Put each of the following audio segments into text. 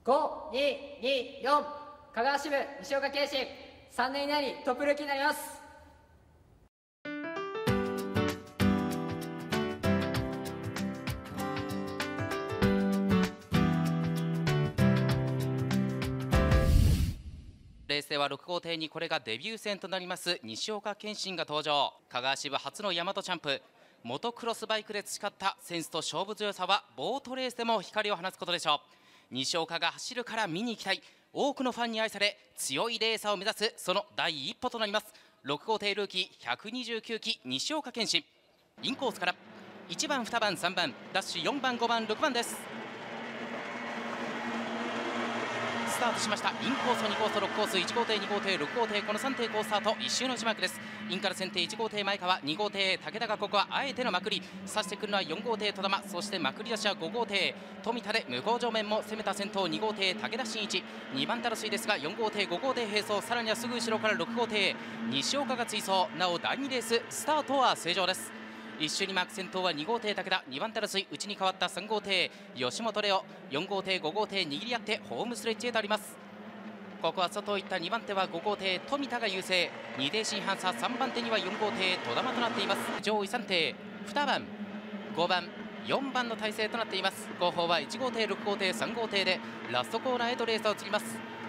5224香川支部西岡圭心、3年以内にトップルーキーになります。 レースでは6号艇にこれがデビュー戦となります西岡健心が登場。香川支部初の大和チャンプ、モトクロスバイクで培ったセンスと勝負強さはボートレースでも光を放つことでしょう。西岡が走るから見に行きたい、多くのファンに愛され強いレーサーを目指すその第一歩となります。6号艇ルーキー129期西岡健心、インコースから1番2番3番ダッシュ4番5番6番です。スタートしました。インコース2コース6コース、1号艇2号艇6号艇、この3艇コースタート1周の字幕です。インから先手1号艇前川、2号艇武田がここはあえてのまくり、さしてくるのは4号艇戸玉、そしてまくり出しは5号艇富田で向こう上面も攻めた先頭2号艇武田真一、2番手争いですが4号艇5号艇並走、さらにはすぐ後ろから6号艇西岡が追走。なお第2レーススタートは正常です。1周にマーク先頭は2号艇武田、2番手争い内に変わった3号艇吉本レオ、4号艇5号艇握り合ってホームストレッチへとあります。ここは外を行った2番手は5号艇富田が優勢、2艇新半差3番手には4号艇戸玉となっています。上位3艇2番5番4番の体制となっています。後方は1号艇6号艇3号艇でラストコーナーへとレースを移ります。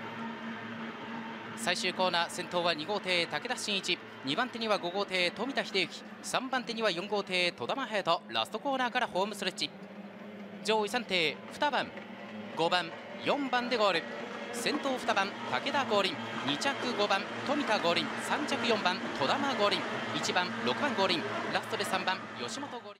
最終コーナー先頭は2号艇武田真一、2番手には5号艇富田秀幸、3番手には4号艇戸玉隼人、ラストコーナーからホームストレッチ。上位3艇2番5番4番でゴール。先頭2番武田合輪、2着5番富田合輪、3着4番戸玉合輪、1番6番合輪、ラストで3番吉本合輪。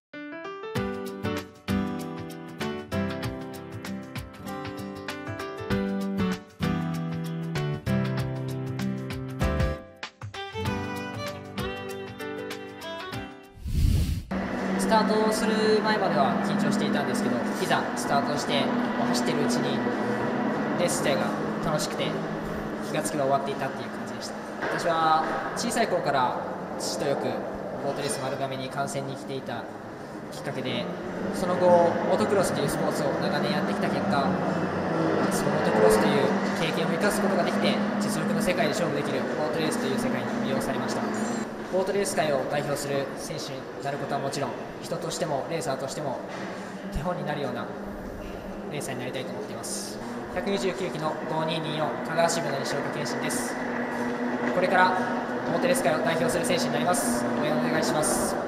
スタートする前までは緊張していたんですけど、いざスタートして走っているうちにレース自体が楽しくて、気がつけば終わっていたっていう感じでした。私は小さい頃から父とよくボートレース丸亀に観戦に来ていたきっかけで、その後モトクロスというスポーツを長年やってきた結果、そのモトクロスという経験を生かすことができて、実力の世界で勝負できるボートレースという世界に魅了されました。ボートレース界を代表する選手になることはもちろん、人としてもレーサーとしても手本になるようなレーサーになりたいと思っています。129期の5224香川支部の西岡健心です。これからボートレース界を代表する選手になります。応援お願いします。